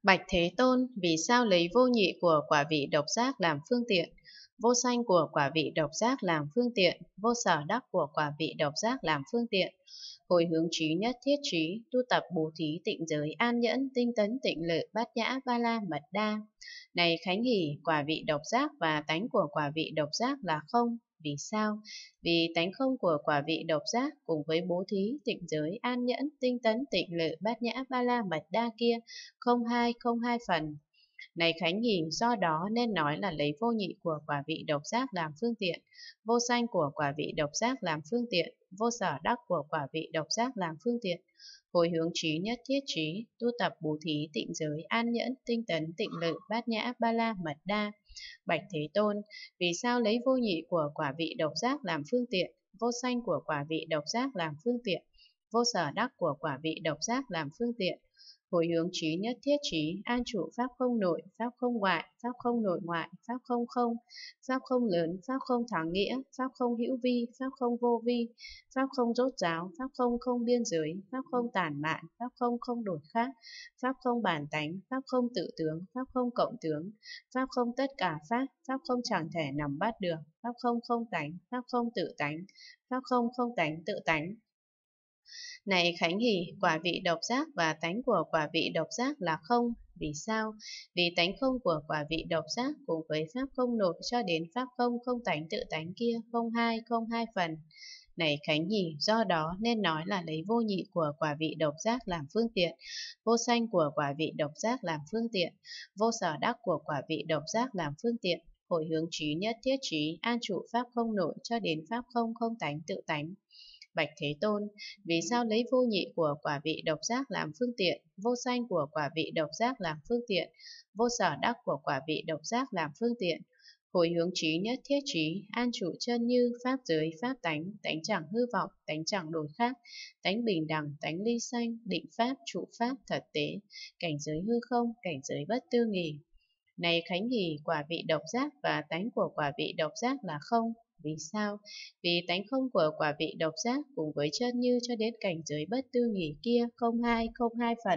Bạch Thế Tôn, vì sao lấy vô nhị của quả vị độc giác làm phương tiện, vô sanh của quả vị độc giác làm phương tiện, vô sở đắc của quả vị độc giác làm phương tiện, hồi hướng trí nhất thiết trí, tu tập bố thí tịnh giới an nhẫn, tinh tấn tịnh lự, bát nhã, ba la, mật đa. Này Khánh Hỷ, quả vị độc giác và tánh của quả vị độc giác là không. Vì sao? Vì tánh không của quả vị độc giác cùng với bố thí, tịnh giới, an nhẫn, tinh tấn, tịnh lự, bát nhã, ba la, mật đa kia không hai phần. Này Khánh Hỷ, do đó nên nói là lấy vô nhị của quả vị độc giác làm phương tiện, vô sanh của quả vị độc giác làm phương tiện, vô sở đắc của quả vị độc giác làm phương tiện, hồi hướng trí nhất thiết trí, tu tập bố thí tịnh giới an nhẫn, tinh tấn tịnh lự, bát nhã, ba la, mật đa. Bạch Thế Tôn, vì sao lấy vô nhị của quả vị độc giác làm phương tiện, vô sanh của quả vị độc giác làm phương tiện, vô sở đắc của quả vị độc giác làm phương tiện, hồi hướng trí nhất thiết trí, an trụ pháp không nội, pháp không ngoại, pháp không nội ngoại, pháp không không, pháp không lớn, pháp không thắng nghĩa, pháp không hữu vi, pháp không vô vi, pháp không rốt ráo, pháp không không biên giới, pháp không tản mạn, pháp không không đổi khác, pháp không bản tánh, pháp không tự tướng, pháp không cộng tướng, pháp không tất cả pháp, pháp không chẳng thể nắm bắt được, pháp không không tánh, pháp không tự tánh, pháp không không tánh tự tánh. Này Khánh Hỷ, quả vị độc giác và tánh của quả vị độc giác là không. Vì sao? Vì tánh không của quả vị độc giác cùng với pháp không nội cho đến pháp không không tánh tự tánh kia không hai phần. Này Khánh Hỷ, do đó nên nói là lấy vô nhị của quả vị độc giác làm phương tiện, vô sanh của quả vị độc giác làm phương tiện, vô sở đắc của quả vị độc giác làm phương tiện, hồi hướng trí nhất thiết trí, an trụ pháp không nội cho đến pháp không không tánh tự tánh. Bạch Thế Tôn, vì sao lấy vô nhị của quả vị độc giác làm phương tiện, vô sanh của quả vị độc giác làm phương tiện, vô sở đắc của quả vị độc giác làm phương tiện, hồi hướng trí nhất thiết trí, an trụ chân như, pháp giới, pháp tánh, tánh chẳng hư vọng, tánh chẳng đổi khác, tánh bình đẳng, tánh ly sanh, định pháp, trụ pháp, thật tế, cảnh giới hư không, cảnh giới bất tư nghì. Này Khánh Hỷ, quả vị độc giác và tánh của quả vị độc giác là không. Vì sao? Vì tánh không của quả vị độc giác cùng với chân như cho đến cảnh giới bất tư nghỉ kia không hai phần.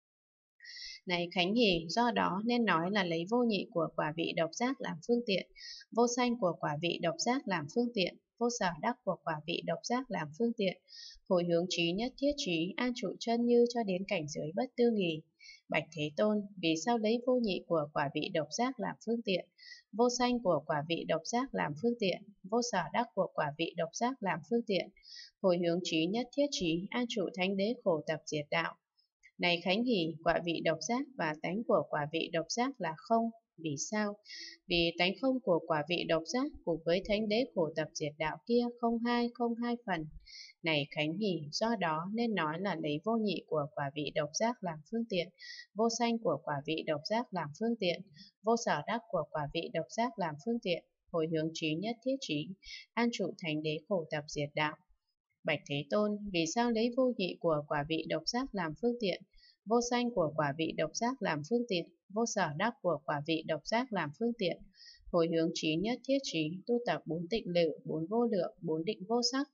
Này Khánh Hỷ, do đó nên nói là lấy vô nhị của quả vị độc giác làm phương tiện, vô sanh của quả vị độc giác làm phương tiện, vô sở đắc của quả vị độc giác làm phương tiện, hồi hướng trí nhất thiết trí, an trụ chân như cho đến cảnh giới bất tư nghì. Bạch Thế Tôn, vì sao lấy vô nhị của quả vị độc giác làm phương tiện, vô sanh của quả vị độc giác làm phương tiện, vô sở đắc của quả vị độc giác làm phương tiện, hồi hướng trí nhất thiết trí, an trụ thánh đế khổ tập diệt đạo. Này Khánh Hỷ, quả vị độc giác và tánh của quả vị độc giác là không. Vì sao? Vì tánh không của quả vị độc giác cùng với thánh đế khổ tập diệt đạo kia không hai phần. Này Khánh Hỷ, do đó nên nói là lấy vô nhị của quả vị độc giác làm phương tiện, vô sanh của quả vị độc giác làm phương tiện, vô sở đắc của quả vị độc giác làm phương tiện, hồi hướng trí nhất thiết trí, an trụ thánh đế khổ tập diệt đạo. Bạch Thế Tôn, vì sao lấy vô nhị của quả vị độc giác làm phương tiện, vô sanh của quả vị độc giác làm phương tiện, vô sở đắc của quả vị độc giác làm phương tiện, hồi hướng trí nhất thiết trí, tu tập bốn tịnh lự, bốn vô lượng, bốn định vô sắc.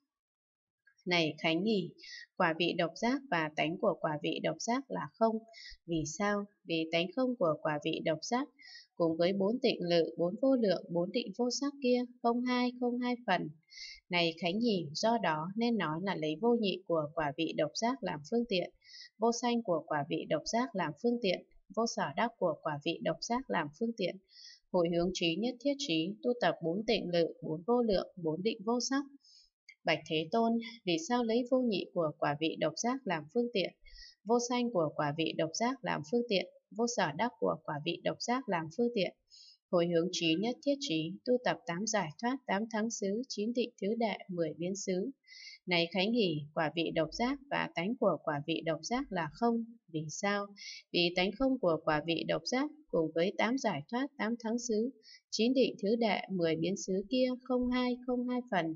Này Khánh Hỷ, quả vị độc giác và tánh của quả vị độc giác là không. Vì sao? Vì tánh không của quả vị độc giác cùng với bốn tịnh lự, bốn vô lượng, bốn định vô sắc kia không hai phần. Này Khánh Hỷ, do đó nên nói là lấy vô nhị của quả vị độc giác làm phương tiện, vô sanh của quả vị độc giác làm phương tiện, vô sở đắc của quả vị độc giác làm phương tiện, hồi hướng trí nhất thiết trí, tu tập bốn tịnh lự, bốn vô lượng, bốn định vô sắc. Bạch Thế Tôn, vì sao lấy vô nhị của quả vị độc giác làm phương tiện, vô sanh của quả vị độc giác làm phương tiện, vô sở đắc của quả vị độc giác làm phương tiện, hồi hướng trí nhất thiết trí, tu tập tám giải thoát, tám thắng xứ, chín định thứ đệ, 10 biến xứ. Này Khánh Hỷ, quả vị độc giác và tánh của quả vị độc giác là không. Vì sao? Vì tánh không của quả vị độc giác cùng với tám giải thoát, tám thắng xứ, chín định thứ đệ, 10 biến xứ kia không hai phần.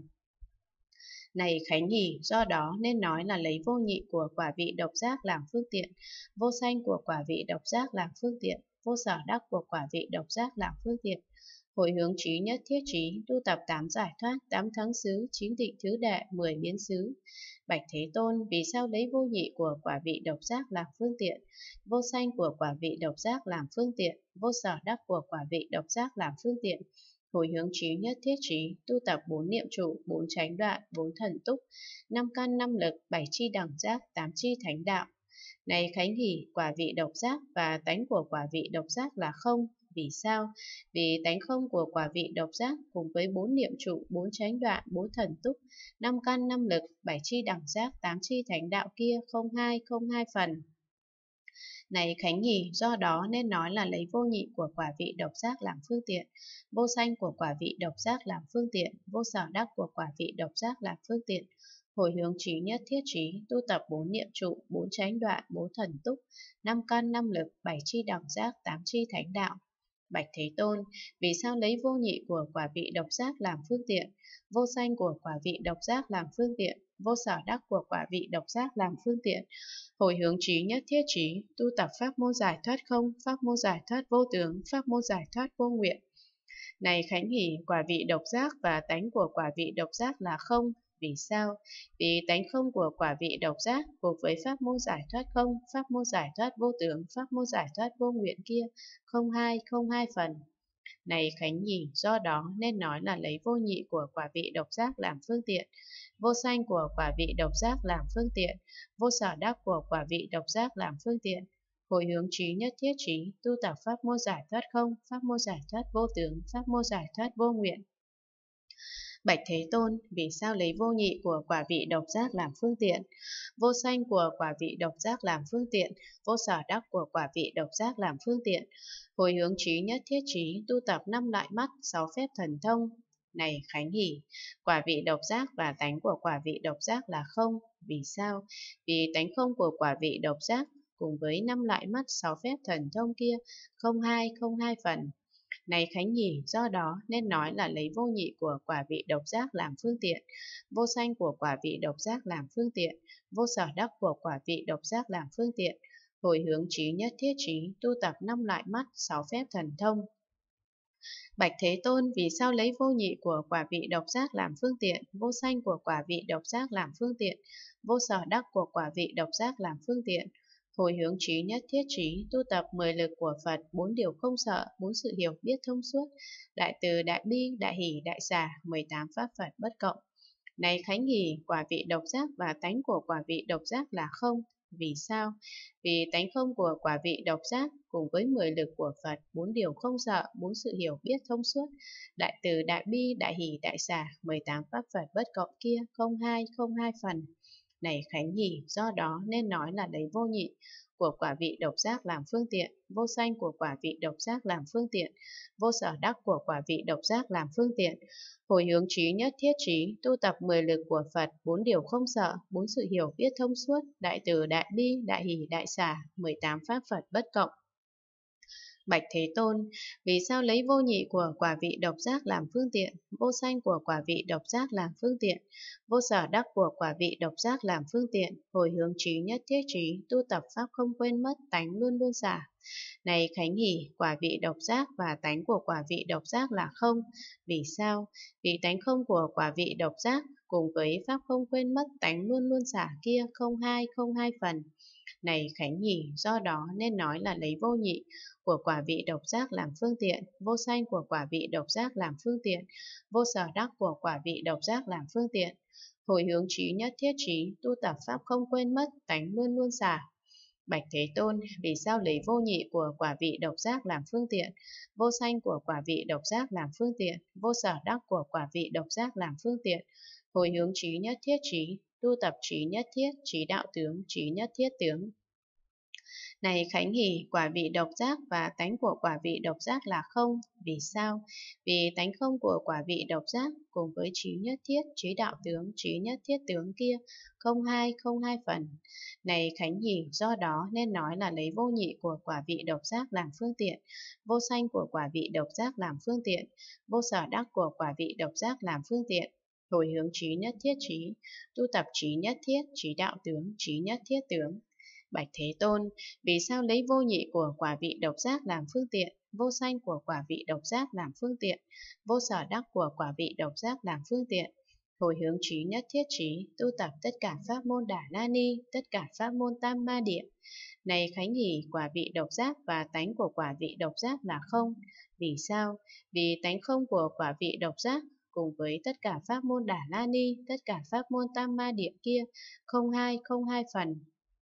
Này Khánh Hỷ, do đó nên nói là lấy vô nhị của quả vị độc giác làm phương tiện, vô sanh của quả vị độc giác làm phương tiện, vô sở đắc của quả vị độc giác làm phương tiện, hồi hướng trí nhất thiết trí, tu tập tám giải thoát, tám thắng xứ, chín định thứ đệ, 10 biến xứ. Bạch Thế Tôn, vì sao lấy vô nhị của quả vị độc giác làm phương tiện, vô sanh của quả vị độc giác làm phương tiện, vô sở đắc của quả vị độc giác làm phương tiện, hồi hướng trí nhất thiết trí, tu tập 4 niệm trụ, 4 chánh đoạn, 4 thần túc, 5 căn 5 lực, 7 chi đẳng giác, 8 chi thánh đạo. Này Khánh Hỷ, quả vị độc giác và tánh của quả vị độc giác là không. Vì sao? Vì tánh không của quả vị độc giác cùng với 4 niệm trụ, 4 chánh đoạn, 4 thần túc, 5 căn 5 lực, 7 chi đẳng giác, 8 chi thánh đạo kia không hai phần. Này Khánh Nhì, do đó nên nói là lấy vô nhị của quả vị độc giác làm phương tiện, vô sanh của quả vị độc giác làm phương tiện, vô sở đắc của quả vị độc giác làm phương tiện, hồi hướng trí nhất thiết trí, tu tập 4 niệm trụ, 4 chánh đoạn, 4 thần túc, 5 căn 5 lực, 7 chi đẳng giác, 8 chi thánh đạo. Bạch Thế Tôn, vì sao lấy vô nhị của quả vị độc giác làm phương tiện, vô sanh của quả vị độc giác làm phương tiện, vô sở đắc của quả vị độc giác làm phương tiện, hồi hướng trí nhất thiết trí, tu tập pháp môn giải thoát không, pháp môn giải thoát vô tướng, pháp môn giải thoát vô nguyện. Này Khánh Hỷ, quả vị độc giác và tánh của quả vị độc giác là không. Vì sao? Vì tánh không của quả vị độc giác cùng với pháp môn giải thoát không, pháp môn giải thoát vô tướng, pháp môn giải thoát vô nguyện kia không hai phần. Này Khánh Nhì, do đó nên nói là lấy vô nhị của quả vị độc giác làm phương tiện, vô sanh của quả vị độc giác làm phương tiện, vô sở đắc của quả vị độc giác làm phương tiện, hồi hướng trí nhất thiết trí, tu tập pháp môn giải thoát không, pháp môn giải thoát vô tướng, pháp môn giải thoát vô nguyện. Bạch Thế Tôn, vì sao lấy vô nhị của quả vị độc giác làm phương tiện, vô sanh của quả vị độc giác làm phương tiện, vô sở đắc của quả vị độc giác làm phương tiện, hồi hướng trí nhất thiết trí, tu tập 5 loại mắt, 6 phép thần thông. Này Khánh Hỷ, quả vị độc giác và tánh của quả vị độc giác là không. Vì sao? Vì tánh không của quả vị độc giác cùng với 5 loại mắt, 6 phép thần thông kia không hai phần. Này Khánh Nhì, do đó nên nói là lấy vô nhị của quả vị độc giác làm phương tiện, vô sanh của quả vị độc giác làm phương tiện, vô sở đắc của quả vị độc giác làm phương tiện, hồi hướng trí nhất thiết trí, tu tập 5 loại mắt, 6 phép thần thông. Bạch Thế Tôn, vì sao lấy vô nhị của quả vị độc giác làm phương tiện, vô sanh của quả vị độc giác làm phương tiện, vô sở đắc của quả vị độc giác làm phương tiện, hồi hướng trí nhất thiết trí, tu tập 10 lực của Phật, 4 điều không sợ, 4 sự hiểu biết thông suốt, đại từ, đại bi, đại hỷ, đại xả, 18 pháp Phật bất cộng. Này Khánh Hỷ, quả vị độc giác và tánh của quả vị độc giác là không. Vì sao? Vì tánh không của quả vị độc giác cùng với 10 lực của Phật, 4 điều không sợ, 4 sự hiểu biết thông suốt, đại từ, đại bi, đại hỷ, đại xả, 18 pháp Phật bất cộng kia không hai phần. Này Khánh Hỷ, do đó nên nói là lấy vô nhị của quả vị độc giác làm phương tiện, vô sanh của quả vị độc giác làm phương tiện, vô sở đắc của quả vị độc giác làm phương tiện, hồi hướng trí nhất thiết trí, tu tập 10 lực của Phật, 4 điều không sợ, 4 sự hiểu biết thông suốt, đại từ, đại bi, đại hỷ, đại xả, 18 pháp Phật bất cộng. Bạch Thế Tôn, vì sao lấy vô nhị của quả vị độc giác làm phương tiện, vô sanh của quả vị độc giác làm phương tiện, vô sở đắc của quả vị độc giác làm phương tiện, hồi hướng trí nhất thiết trí, tu tập pháp không quên mất, tánh luôn luôn xả. Này Khánh Hỷ, quả vị độc giác và tánh của quả vị độc giác là không. Vì sao? Vì tánh không của quả vị độc giác cùng với pháp không quên mất, tánh luôn luôn xả kia không hai phần. Này Khánh Hỷ, do đó nên nói là lấy vô nhị của quả vị độc giác làm phương tiện, vô sanh của quả vị độc giác làm phương tiện, vô sở đắc của quả vị độc giác làm phương tiện, hồi hướng trí nhất thiết trí, tu tập pháp không quên mất, tánh luôn luôn xả. Bạch Thế Tôn, vì sao lấy vô nhị của quả vị độc giác làm phương tiện, vô sanh của quả vị độc giác làm phương tiện, vô sở đắc của quả vị độc giác làm phương tiện, hồi hướng trí nhất thiết trí, tu tập trí nhất thiết, trí đạo tướng, trí nhất thiết tướng. Này Khánh Hỷ, quả vị độc giác và tánh của quả vị độc giác là không. Vì sao? Vì tánh không của quả vị độc giác cùng với trí nhất thiết, trí đạo tướng, trí nhất thiết tướng kia không hai phần. Này Khánh Hỷ, do đó nên nói là lấy vô nhị của quả vị độc giác làm phương tiện, vô sanh của quả vị độc giác làm phương tiện, vô sở đắc của quả vị độc giác làm phương tiện, hồi hướng trí nhất thiết trí, tu tập trí nhất thiết, trí đạo tướng, trí nhất thiết tướng. Bạch Thế Tôn, vì sao lấy vô nhị của quả vị độc giác làm phương tiện, vô sanh của quả vị độc giác làm phương tiện, vô sở đắc của quả vị độc giác làm phương tiện, hồi hướng trí nhất thiết trí, tu tập tất cả pháp môn Đà La Ni, tất cả pháp môn Tam Ma Địa. Này Khánh Hỷ, quả vị độc giác và tánh của quả vị độc giác là không. Vì sao? Vì tánh không của quả vị độc giác cùng với tất cả pháp môn Đà La Ni, tất cả pháp môn Tam Ma Địa kia, không hai phần.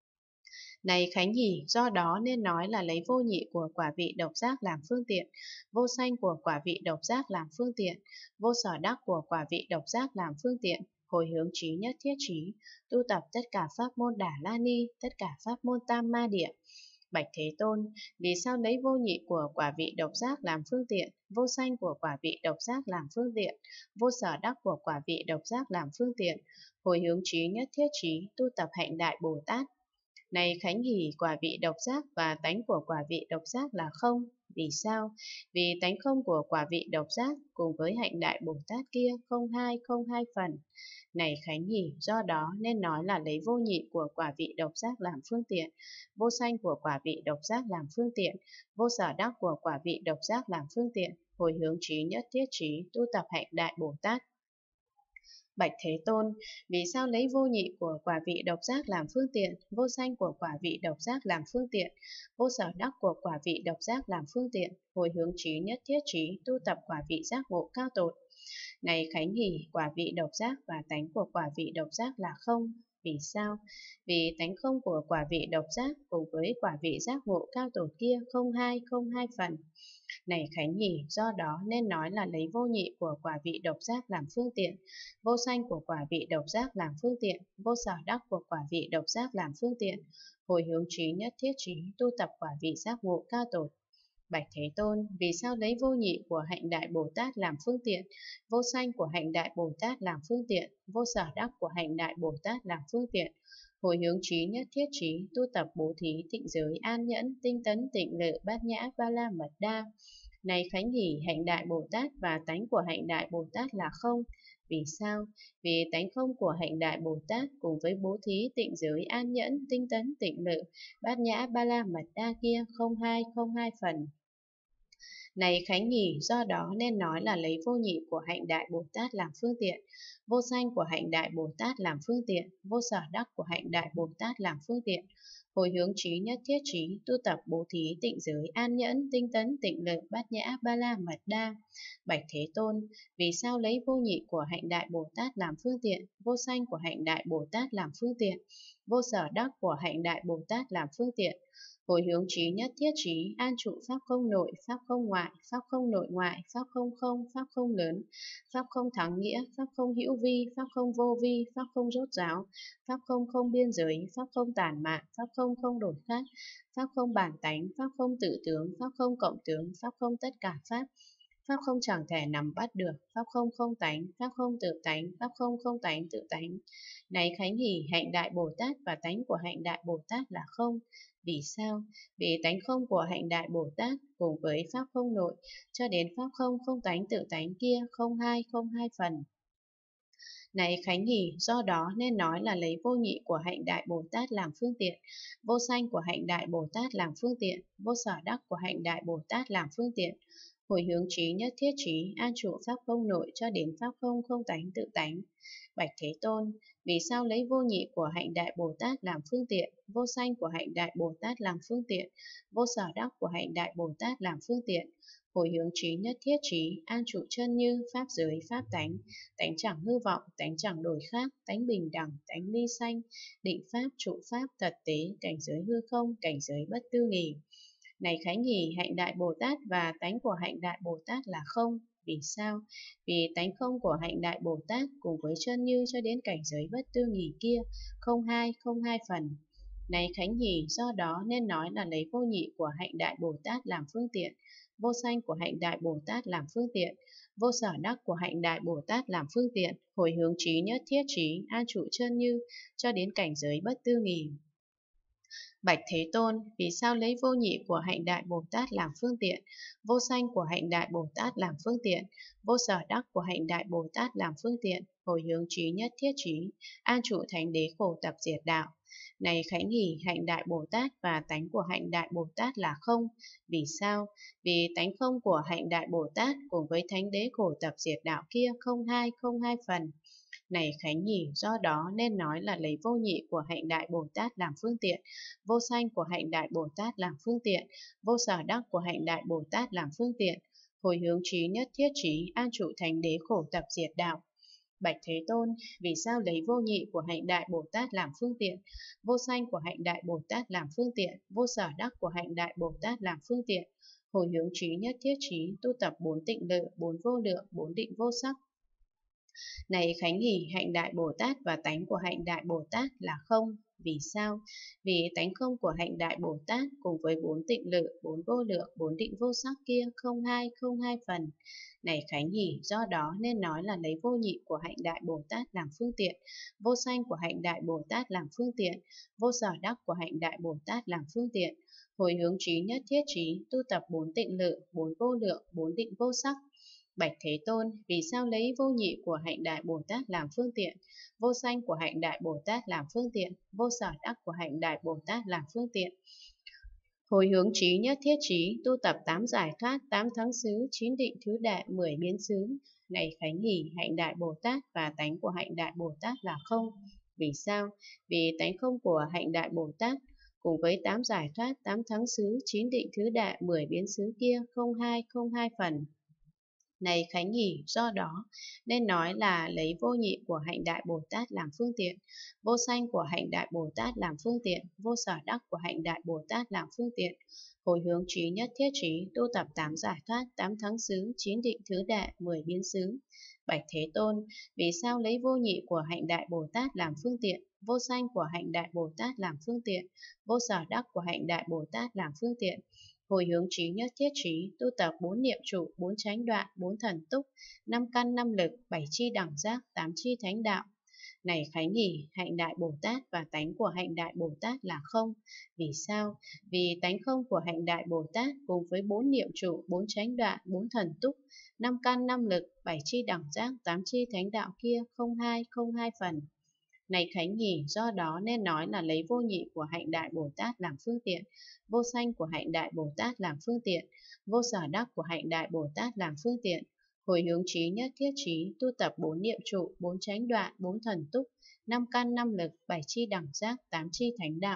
Này Khánh Hỷ, do đó nên nói là lấy vô nhị của quả vị độc giác làm phương tiện, vô sanh của quả vị độc giác làm phương tiện, vô sở đắc của quả vị độc giác làm phương tiện, hồi hướng trí nhất thiết trí, tu tập tất cả pháp môn Đà La Ni, tất cả pháp môn Tam Ma Địa. Bạch Thế Tôn, vì sao lấy vô nhị của quả vị độc giác làm phương tiện, vô sanh của quả vị độc giác làm phương tiện, vô sở đắc của quả vị độc giác làm phương tiện, hồi hướng trí nhất thiết trí, tu tập hạnh đại Bồ Tát. Này Khánh Hỷ, quả vị độc giác và tánh của quả vị độc giác là không. Vì sao? Vì tánh không của quả vị độc giác cùng với hạnh đại Bồ Tát kia không hai phần. Này Khánh Hỷ, do đó nên nói là lấy vô nhị của quả vị độc giác làm phương tiện, vô sanh của quả vị độc giác làm phương tiện, vô sở đắc của quả vị độc giác làm phương tiện, hồi hướng trí nhất thiết trí, tu tập hạnh đại Bồ Tát. Bạch Thế Tôn, vì sao lấy vô nhị của quả vị độc giác làm phương tiện, vô sanh của quả vị độc giác làm phương tiện, vô sở đắc của quả vị độc giác làm phương tiện, hồi hướng trí nhất thiết trí, tu tập quả vị giác ngộ cao tột. Này Khánh Hỷ, quả vị độc giác và tánh của quả vị độc giác là không. Vì sao? Vì tánh không của quả vị độc giác cùng với quả vị giác ngộ cao tột kia không hai phần. Này Khánh Hỷ, do đó nên nói là lấy vô nhị của quả vị độc giác làm phương tiện, vô sanh của quả vị độc giác làm phương tiện, vô sở đắc của quả vị độc giác làm phương tiện, hồi hướng trí nhất thiết trí, tu tập quả vị giác ngộ cao tột. Bạch Thế Tôn, vì sao lấy vô nhị của hạnh đại Bồ Tát làm phương tiện, vô sanh của hạnh đại Bồ Tát làm phương tiện, vô sở đắc của hạnh đại Bồ Tát làm phương tiện, hồi hướng trí nhất thiết trí, tu tập bố thí, tịnh giới, an nhẫn, tinh tấn, tịnh lự, bát nhã, ba la mật đa. Này Khánh Hỷ, hạnh đại Bồ Tát và tánh của hạnh đại Bồ Tát là không. Vì sao? Vì tánh không của hạnh đại Bồ Tát cùng với bố thí, tịnh giới, an nhẫn, tinh tấn, tịnh lự, bát nhã, ba la mật đa kia không hai phần. Này Khánh Hỷ, do đó nên nói là lấy vô nhị của hạnh đại Bồ Tát làm phương tiện, vô sanh của hạnh đại Bồ Tát làm phương tiện, vô sở đắc của hạnh đại Bồ Tát làm phương tiện, hồi hướng trí nhất thiết trí, tu tập bố thí, tịnh giới, an nhẫn, tinh tấn, tịnh lự, bát nhã, ba la mật đa. Bạch Thế Tôn, vì sao lấy vô nhị của hạnh đại Bồ Tát làm phương tiện, vô sanh của hạnh đại Bồ Tát làm phương tiện, vô sở đắc của hạnh đại Bồ Tát làm phương tiện, hồi hướng trí nhất thiết trí, an trụ pháp không nội, pháp không ngoại, pháp không nội ngoại, pháp không không, pháp không lớn, pháp không thắng nghĩa, pháp không hữu vi, pháp không vô vi, pháp không rốt ráo, pháp không không biên giới, pháp không tản mạn, pháp không không đổi khác, pháp không bản tánh, pháp không tự tướng, pháp không cộng tướng, pháp không tất cả pháp. Pháp không chẳng thể nắm bắt được, pháp không không tánh, pháp không tự tánh, pháp không không tánh tự tánh. Này Khánh Hỷ, hạnh đại Bồ Tát và tánh của hạnh đại Bồ Tát là không. Vì sao? Vì tánh không của hạnh đại Bồ Tát cùng với pháp không nội cho đến pháp không không tánh tự tánh kia không hai phần. Này Khánh Hỷ, do đó nên nói là lấy vô nhị của hạnh đại Bồ Tát làm phương tiện, vô sanh của hạnh đại Bồ Tát làm phương tiện, vô sở đắc của hạnh đại Bồ Tát làm phương tiện, hồi hướng trí nhất thiết trí, an trụ pháp không nội cho đến pháp không không tánh tự tánh. Bạch Thế Tôn, vì sao lấy vô nhị của hạnh đại Bồ Tát làm phương tiện, vô sanh của hạnh đại Bồ Tát làm phương tiện, vô sở đắc của hạnh đại Bồ Tát làm phương tiện, hồi hướng trí nhất thiết trí, an trụ chân như, pháp giới, pháp tánh, tánh chẳng hư vọng, tánh chẳng đổi khác, tánh bình đẳng, tánh ly sanh, định pháp, trụ pháp, thật tế, cảnh giới hư không, cảnh giới bất tư nghì. Này Khánh Hỷ, hạnh đại Bồ Tát và tánh của hạnh đại Bồ Tát là không. Vì sao? Vì tánh không của hạnh đại Bồ Tát cùng với chân như cho đến cảnh giới bất tư nghì kia không hai phần. Này Khánh Hỷ, do đó nên nói là lấy vô nhị của hạnh đại Bồ Tát làm phương tiện, vô sanh của hạnh đại Bồ Tát làm phương tiện, vô sở đắc của hạnh đại Bồ Tát làm phương tiện, hồi hướng trí nhất thiết trí, an trụ chân như cho đến cảnh giới bất tư nghì. Bạch Thế Tôn, vì sao lấy vô nhị của hạnh đại Bồ Tát làm phương tiện, vô sanh của hạnh đại Bồ Tát làm phương tiện, vô sở đắc của hạnh đại Bồ Tát làm phương tiện, hồi hướng trí nhất thiết trí, an trụ thánh đế khổ tập diệt đạo. Này Khánh Hỷ, hạnh đại Bồ Tát và tánh của hạnh đại Bồ Tát là không. Vì sao? Vì tánh không của hạnh đại Bồ Tát cùng với thánh đế khổ tập diệt đạo kia không hai phần. Này Khánh Nhỉ, do đó nên nói là lấy vô nhị của hạnh Đại Bồ Tát làm phương tiện, vô sanh của hạnh Đại Bồ Tát làm phương tiện, vô sở đắc của hạnh Đại Bồ Tát làm phương tiện, hồi hướng trí nhất thiết trí, an trụ thánh đế khổ tập diệt đạo. Bạch Thế Tôn, vì sao lấy vô nhị của hạnh Đại Bồ Tát làm phương tiện, vô sanh của hạnh Đại Bồ Tát làm phương tiện, vô sở đắc của hạnh Đại Bồ Tát làm phương tiện, hồi hướng trí nhất thiết trí, tu tập 4 tịnh lự, 4 vô lượng, 4 định vô sắc. Này Khánh Hỷ, hạnh Đại Bồ Tát và tánh của hạnh Đại Bồ Tát là không. Vì sao? Vì tánh không của hạnh Đại Bồ Tát cùng với 4 tịnh lự, 4 vô lượng, 4 định vô sắc kia không hai phần. Này Khánh Hỷ, do đó nên nói là lấy vô nhị của hạnh Đại Bồ Tát làm phương tiện, vô sanh của hạnh Đại Bồ Tát làm phương tiện, vô sở đắc của hạnh Đại Bồ Tát làm phương tiện, hồi hướng trí nhất thiết trí, tu tập 4 tịnh lự, 4 vô lượng, 4 định vô sắc. Bạch Thế Tôn, vì sao lấy vô nhị của hạnh Đại Bồ Tát làm phương tiện, vô sanh của hạnh Đại Bồ Tát làm phương tiện, vô sở đắc của hạnh Đại Bồ Tát làm phương tiện, hồi hướng trí nhất thiết trí, tu tập 8 giải thoát, 8 thắng xứ, 9 định thứ đệ, 10 biến xứ. Này Khánh Hỷ, hạnh Đại Bồ Tát và tánh của hạnh Đại Bồ Tát là không. Vì sao? Vì tánh không của hạnh Đại Bồ Tát cùng với 8 giải thoát, 8 thắng xứ, 9 định thứ đệ, 10 biến xứ kia không hai phần. Này Khánh Hỷ, do đó nên nói là lấy vô nhị của hạnh Đại Bồ Tát làm phương tiện, vô sanh của hạnh Đại Bồ Tát làm phương tiện, vô sở đắc của hạnh Đại Bồ Tát làm phương tiện, hồi hướng trí nhất thiết trí, tu tập 8 giải thoát, 8 thắng xứ, 9 định thứ đệ, 10 biến xứ. Bạch Thế Tôn, vì sao lấy vô nhị của hạnh Đại Bồ Tát làm phương tiện, vô sanh của hạnh Đại Bồ Tát làm phương tiện, vô sở đắc của hạnh Đại Bồ Tát làm phương tiện, hồi hướng trí nhất thiết trí, tu tập 4 niệm trụ, 4 chánh đoạn, 4 thần túc, 5 căn 5 lực, 7 chi đẳng giác, 8 chi thánh đạo. Này Khánh Hỷ, hạnh Đại Bồ Tát và tánh của hạnh Đại Bồ Tát là không. Vì sao? Vì tánh không của hạnh Đại Bồ Tát cùng với 4 niệm trụ, 4 chánh đoạn, 4 thần túc, 5 căn 5 lực, 7 chi đẳng giác, 8 chi thánh đạo kia không hai phần. Này Khánh Hỷ, do đó nên nói là lấy vô nhị của hạnh Đại Bồ Tát làm phương tiện, vô sanh của hạnh Đại Bồ Tát làm phương tiện, vô sở đắc của hạnh Đại Bồ Tát làm phương tiện, hồi hướng trí nhất thiết trí, tu tập 4 niệm trụ, 4 chánh đoạn, 4 thần túc, 5 căn 5 lực, 7 chi đẳng giác, 8 chi thánh đạo.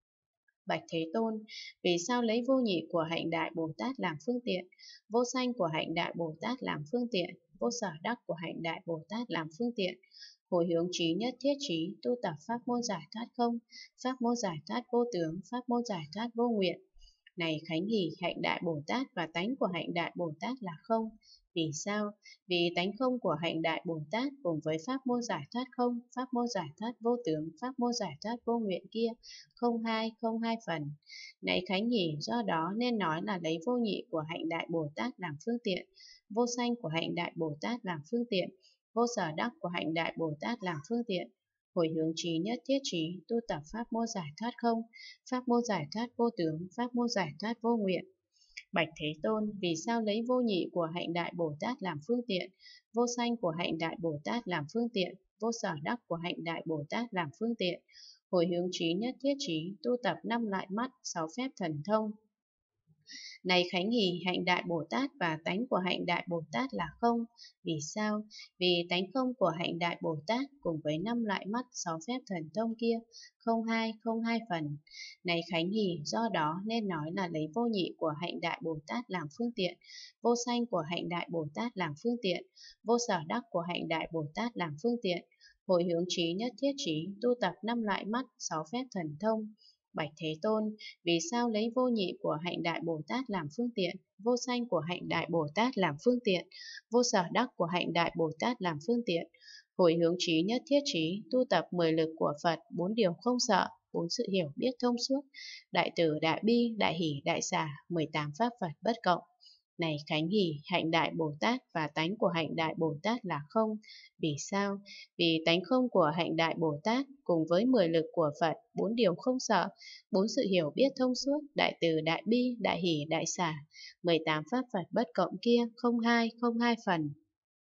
Bạch Thế Tôn, vì sao lấy vô nhị của hạnh Đại Bồ Tát làm phương tiện, vô sanh của hạnh Đại Bồ Tát làm phương tiện, vô sở đắc của hạnh Đại Bồ Tát làm phương tiện, hồi hướng trí nhất thiết trí, tu tập pháp môn giải thoát không, pháp môn giải thoát vô tướng, pháp môn giải thoát vô nguyện. Này Khánh Hỷ, hạnh Đại Bồ Tát và tánh của hạnh Đại Bồ Tát là không. Vì sao? Vì tánh không của hạnh Đại Bồ Tát cùng với pháp môn giải thoát không, pháp môn giải thoát vô tướng, pháp môn giải thoát vô nguyện kia không hai phần. Này Khánh Hỷ, do đó nên nói là lấy vô nhị của hạnh Đại Bồ Tát làm phương tiện, vô sanh của hạnh Đại Bồ Tát làm phương tiện, vô sở đắc của hạnh Đại Bồ Tát làm phương tiện, hồi hướng trí nhất thiết trí, tu tập pháp môn giải thoát không, pháp môn giải thoát vô tướng, pháp môn giải thoát vô nguyện. Bạch Thế Tôn, vì sao lấy vô nhị của hạnh Đại Bồ Tát làm phương tiện, vô sanh của hạnh Đại Bồ Tát làm phương tiện, vô sở đắc của hạnh Đại Bồ Tát làm phương tiện, hồi hướng trí nhất thiết trí, tu tập 5 loại mắt, 6 phép thần thông. Này Khánh Hỷ, hạnh Đại Bồ Tát và tánh của hạnh Đại Bồ Tát là không. Vì sao? Vì tánh không của hạnh Đại Bồ Tát cùng với 5 loại mắt, 6 phép thần thông kia không hai phần. Này Khánh Hỷ, do đó nên nói là lấy vô nhị của hạnh Đại Bồ Tát làm phương tiện, vô sanh của hạnh Đại Bồ Tát làm phương tiện, vô sở đắc của hạnh Đại Bồ Tát làm phương tiện, hồi hướng trí nhất thiết trí, tu tập 5 loại mắt, 6 phép thần thông. Bạch Thế Tôn, vì sao lấy vô nhị của hạnh Đại Bồ Tát làm phương tiện, vô sanh của hạnh Đại Bồ Tát làm phương tiện, vô sở đắc của hạnh Đại Bồ Tát làm phương tiện, hồi hướng trí nhất thiết trí, tu tập 10 lực của Phật, 4 điều không sợ, 4 sự hiểu biết thông suốt, đại từ, đại bi, đại hỷ, đại xả, 18 pháp Phật bất cộng. Này Khánh Hỷ, hạnh Đại Bồ Tát và tánh của hạnh Đại Bồ Tát là không. Vì sao? Vì tánh không của hạnh Đại Bồ Tát cùng với 10 lực của Phật, 4 điều không sợ, 4 sự hiểu biết thông suốt, đại từ, đại bi, đại hỷ, đại xả, 18 pháp Phật bất cộng kia không hai phần.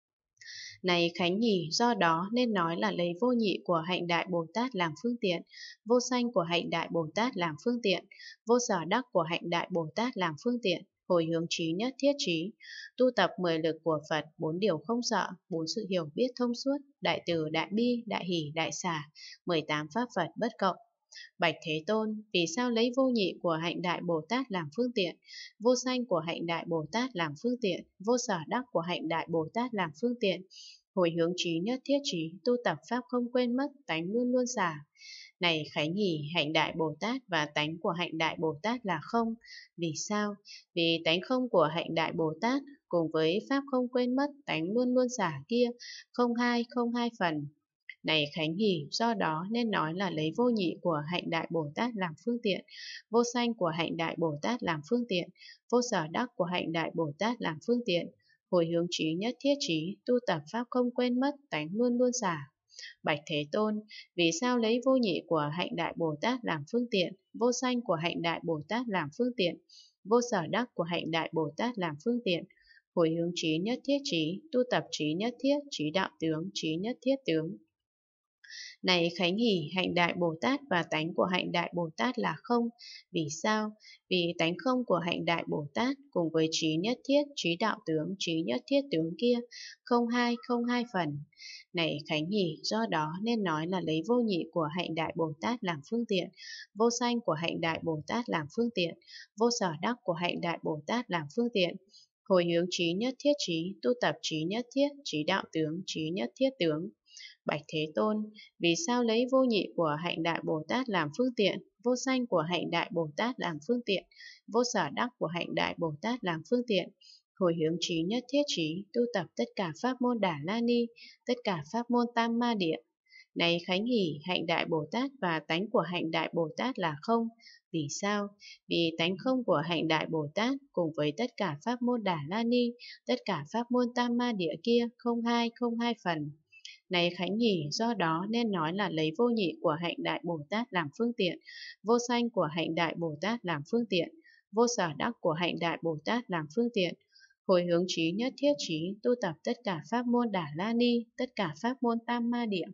Này Khánh Hỷ, do đó nên nói là lấy vô nhị của hạnh Đại Bồ Tát làm phương tiện, vô sanh của hạnh Đại Bồ Tát làm phương tiện, vô sở đắc của hạnh Đại Bồ Tát làm phương tiện, hồi hướng trí nhất thiết trí, tu tập 10 lực của Phật, 4 điều không sợ, 4 sự hiểu biết thông suốt, đại từ, đại bi, đại hỷ, đại xả, 18 pháp Phật bất cộng. Bạch Thế Tôn, vì sao lấy vô nhị của hạnh Đại Bồ Tát làm phương tiện, vô sanh của hạnh Đại Bồ Tát làm phương tiện, vô sở đắc của hạnh Đại Bồ Tát làm phương tiện, hồi hướng trí nhất thiết trí, tu tập pháp không quên mất, tánh luôn luôn xả. Này Khánh Hỷ, hạnh Đại Bồ Tát và tánh của hạnh Đại Bồ Tát là không. Vì sao? Vì tánh không của hạnh Đại Bồ Tát cùng với pháp không quên mất, tánh luôn luôn xả kia, không hai phần. Này Khánh Hỷ, do đó nên nói là lấy vô nhị của hạnh Đại Bồ Tát làm phương tiện, vô sanh của hạnh Đại Bồ Tát làm phương tiện, vô sở đắc của hạnh Đại Bồ Tát làm phương tiện, hồi hướng trí nhất thiết trí, tu tập pháp không quên mất, tánh luôn luôn xả. Bạch Thế Tôn, vì sao lấy vô nhị của hạnh Đại Bồ Tát làm phương tiện, vô sanh của hạnh Đại Bồ Tát làm phương tiện, vô sở đắc của hạnh Đại Bồ Tát làm phương tiện, hồi hướng trí nhất thiết trí, tu tập trí nhất thiết, trí đạo tướng, trí nhất thiết tướng. Này Khánh Hỷ, hạnh Đại Bồ Tát và tánh của hạnh Đại Bồ Tát là không. Vì sao? Vì tánh không của hạnh Đại Bồ Tát cùng với trí nhất thiết, trí đạo tướng, trí nhất thiết tướng kia, không hai phần. Này Khánh Hỷ, do đó nên nói là lấy vô nhị của hạnh Đại Bồ Tát làm phương tiện, vô sanh của hạnh Đại Bồ Tát làm phương tiện, vô sở đắc của hạnh Đại Bồ Tát làm phương tiện, hồi hướng trí nhất thiết trí, tu tập trí nhất thiết, trí đạo tướng, trí nhất thiết tướng. Bạch Thế Tôn, vì sao lấy vô nhị của hạnh Đại Bồ Tát làm phương tiện, vô sanh của hạnh Đại Bồ Tát làm phương tiện, vô sở đắc của hạnh Đại Bồ Tát làm phương tiện, hồi hướng trí nhất thiết trí, tu tập tất cả pháp môn Đà La Ni, tất cả pháp môn Tam Ma Địa. Này Khánh Hỷ, hạnh Đại Bồ Tát và tánh của hạnh Đại Bồ Tát là không. Vì sao? Vì tánh không của hạnh Đại Bồ Tát cùng với tất cả pháp môn Đà La Ni, tất cả pháp môn Tam Ma Địa kia, không hai phần. Này Khánh Hỷ, do đó nên nói là lấy vô nhị của hạnh Đại Bồ Tát làm phương tiện, vô sanh của hạnh Đại Bồ Tát làm phương tiện, vô sở đắc của hạnh Đại Bồ Tát làm phương tiện, hồi hướng trí nhất thiết trí, tu tập tất cả pháp môn Đà La Ni, tất cả pháp môn Tam Ma Địa.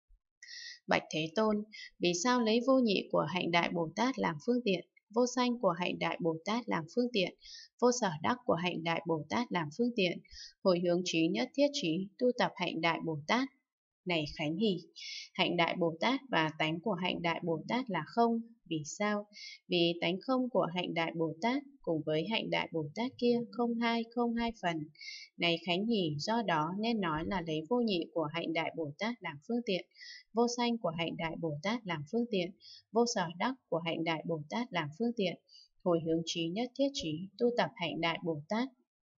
Bạch Thế Tôn, vì sao lấy vô nhị của hạnh Đại Bồ Tát làm phương tiện, vô sanh của hạnh Đại Bồ Tát làm phương tiện, vô sở đắc của hạnh Đại Bồ Tát làm phương tiện, hồi hướng trí nhất thiết trí, tu tập hạnh Đại Bồ Tát. Này Khánh Hỷ, hạnh Đại Bồ Tát và tánh của hạnh Đại Bồ Tát là không. Vì sao? Vì tánh không của hạnh Đại Bồ Tát cùng với hạnh Đại Bồ Tát kia, không hai phần. Này Khánh Hỷ, do đó nên nói là lấy vô nhị của hạnh Đại Bồ Tát làm phương tiện, vô sanh của hạnh Đại Bồ Tát làm phương tiện, vô sở đắc của hạnh Đại Bồ Tát làm phương tiện, hồi hướng trí nhất thiết trí, tu tập hạnh Đại Bồ Tát.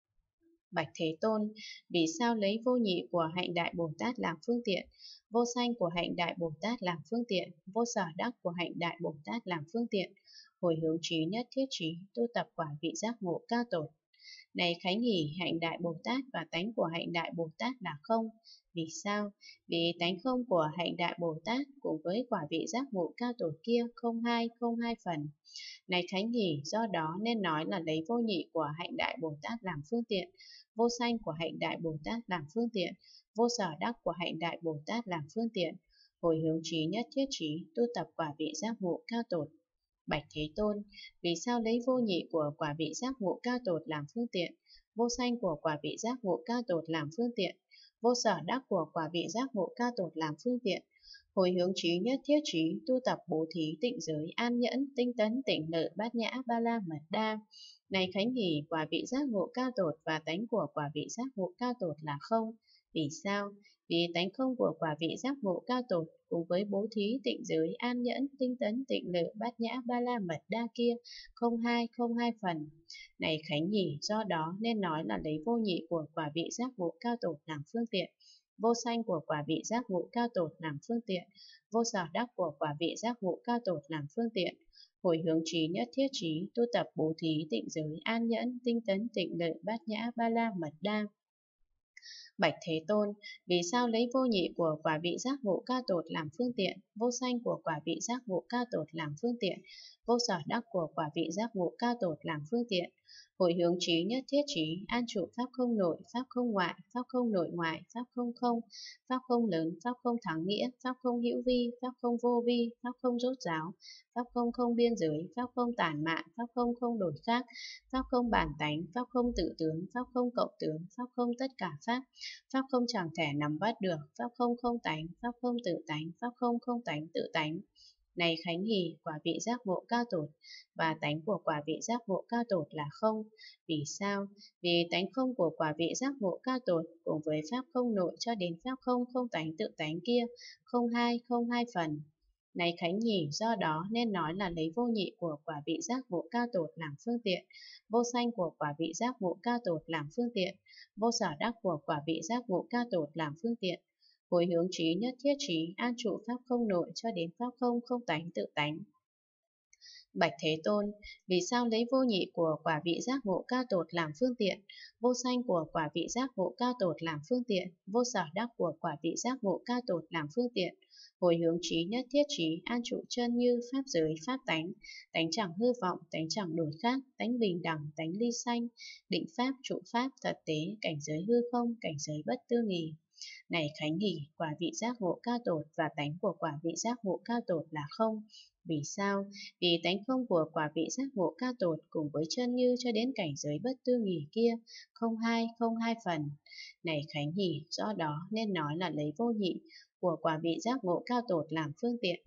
Bạch Thế Tôn, vì sao lấy vô nhị của hạnh Đại Bồ Tát làm phương tiện, vô sanh của hạnh Đại Bồ Tát làm phương tiện, vô sở đắc của hạnh Đại Bồ Tát làm phương tiện, hồi hướng trí nhất thiết trí, tu tập quả vị giác ngộ cao tột. Này Khánh Hỷ, hạnh Đại Bồ Tát và tánh của hạnh Đại Bồ Tát là không. Vì sao? Vì tánh không của hạnh Đại Bồ Tát cùng với quả vị giác ngộ cao tột kia, không hai phần. Này Khánh Hỷ, do đó nên nói là lấy vô nhị của hạnh Đại Bồ Tát làm phương tiện, vô sanh của hạnh Đại Bồ Tát làm phương tiện, vô sở đắc của hạnh Đại Bồ Tát làm phương tiện, hồi hướng trí nhất thiết trí, tu tập quả vị giác ngộ cao tột. Bạch Thế Tôn, vì sao lấy vô nhị của quả vị giác ngộ cao tột làm phương tiện, vô sanh của quả vị giác ngộ cao tột làm phương tiện, vô sở đắc của quả vị giác ngộ cao tột làm phương tiện, hồi hướng trí nhất thiết trí, tu tập bố thí tịnh giới, an nhẫn, tinh tấn, tịnh lợi, bát nhã, ba la mật đa. Này Khánh Hỷ, quả vị giác ngộ cao tột và tánh của quả vị giác ngộ cao tột là không. Vì sao? Vì tánh không của quả vị giác ngộ cao tột cùng với bố thí tịnh giới, an nhẫn, tinh tấn, tịnh lợi, bát nhã, ba la mật đa kia, không hai phần. Này Khánh Hỷ, do đó nên nói là lấy vô nhị của quả vị giác ngộ cao tột làm phương tiện, vô sanh của quả vị giác ngộ cao tột làm phương tiện, vô sở đắc của quả vị giác ngộ cao tột làm phương tiện, hồi hướng trí nhất thiết trí, tu tập bố thí tịnh giới, an nhẫn, tinh tấn, tịnh lợi, bát nhã, ba la mật đa. Bạch Thế Tôn, vì sao lấy vô nhị của quả vị giác ngộ ca tột làm phương tiện, vô sanh của quả vị giác ngộ ca tột làm phương tiện, vô sở đắc của quả vị giác ngộ ca tột làm phương tiện, hồi hướng trí nhất thiết trí, an trụ pháp không nội, pháp không ngoại, pháp không nội ngoại, pháp không không, pháp không lớn, pháp không thắng nghĩa, pháp không hữu vi, pháp không vô vi, pháp không rốt ráo, pháp không không biên giới, pháp không tản mạn, pháp không không đổi khác, pháp không bản tánh, pháp không tự tướng, pháp không cộng tướng, pháp không tất cả pháp, pháp không chẳng thể nắm bắt được, pháp không không tánh, pháp không tự tánh, pháp không không tánh tự tánh. Này Khánh Hỷ, quả vị giác ngộ ca tột và tánh của quả vị giác ngộ ca tột là không. Vì sao? Vì tánh không của quả vị giác ngộ ca tột cùng với pháp không nội cho đến pháp không không tánh tự tánh kia, không hai phần. Này Khánh Hỷ, do đó nên nói là lấy vô nhị của quả vị giác ngộ ca tột làm phương tiện, vô sanh của quả vị giác ngộ ca tột làm phương tiện, vô sở đắc của quả vị giác ngộ ca tột làm phương tiện, hồi hướng trí nhất thiết trí, an trụ pháp không nội cho đến pháp không không tánh tự tánh. Bạch Thế Tôn, vì sao lấy vô nhị của quả vị giác ngộ ca tột làm phương tiện, vô sanh của quả vị giác ngộ ca tột làm phương tiện, vô sở đắc của quả vị giác ngộ ca tột làm phương tiện, hồi hướng trí nhất thiết trí, an trụ chân như pháp giới, pháp tánh, tánh chẳng hư vọng, tánh chẳng đổi khác, tánh bình đẳng, tánh ly sanh, định pháp, trụ pháp, thật tế, cảnh giới hư không, cảnh giới bất tư nghì. Này Khánh Hỷ, quả vị giác ngộ ca tột và tánh của quả vị giác ngộ ca tột là không. Vì sao? Vì tánh không của quả vị giác ngộ ca tột cùng với chân như cho đến cảnh giới bất tư nghì kia, không hai phần. Này Khánh Hỷ, do đó nên nói là lấy vô nhị của quả vị giác ngộ ca tột làm phương tiện,